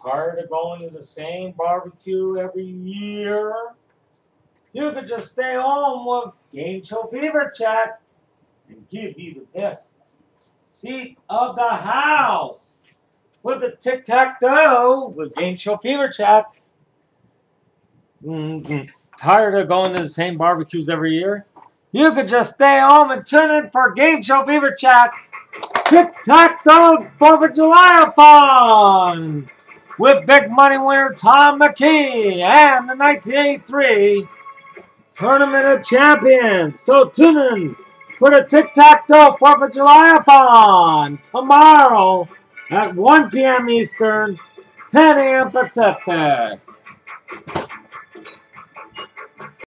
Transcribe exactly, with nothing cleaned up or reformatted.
Tired of going to the same barbecue every year? You could just stay home with Game Show Fever Chat and give you the best seat of the house with the tic-tac-toe with Game Show Fever Chats. Mm-hmm. Tired of going to the same barbecues every year? You could just stay home and tune in for Game Show Fever Chats. Tic-tac-toe fourth of Julyathon with big money winner Tom McKee and the nineteen eighty-three Tournament of Champions. So tune in for the Tic-tac-toe fourth of Julyathon tomorrow at one p m Eastern, ten a m Pacific.